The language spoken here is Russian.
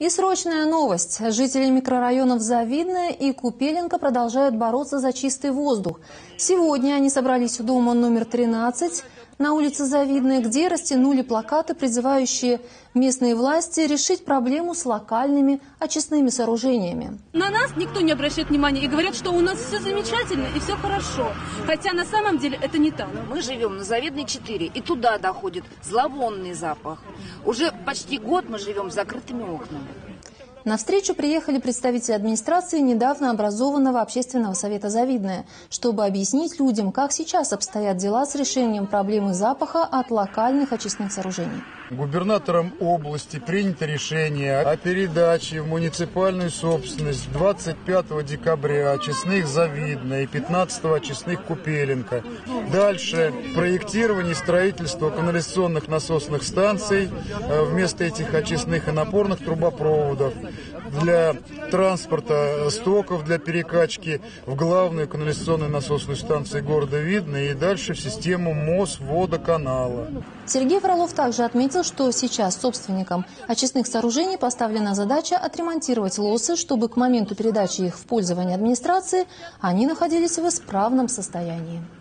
И срочная новость. Жители микрорайонов Завидное и Купеленко продолжают бороться за чистый воздух. Сегодня они собрались у дома номер 13 на улице Завидная, где растянули плакаты, призывающие местные власти решить проблему с локальными очистными сооружениями. На нас никто не обращает внимания и говорят, что у нас все замечательно и все хорошо. Хотя на самом деле это не так. Мы живем на Завидной 4, и туда доходит зловонный запах. Уже почти год мы живем с закрытыми окнами. На встречу приехали представители администрации недавно образованного общественного совета «Завидное», чтобы объяснить людям, как сейчас обстоят дела с решением проблемы запаха от локальных очистных сооружений. Губернатором области принято решение о передаче в муниципальную собственность 25 декабря очистных Завидное и 15 очистных Купеленко. Дальше проектирование и строительство канализационных насосных станций вместо этих очистных и напорных трубопроводов для транспорта стоков для перекачки в главную канализационную насосную станцию города Видное и дальше в систему Мосводоканала. Сергей Фролов также отметил, что сейчас собственникам очистных сооружений поставлена задача отремонтировать лосы, чтобы к моменту передачи их в пользование администрации они находились в исправном состоянии.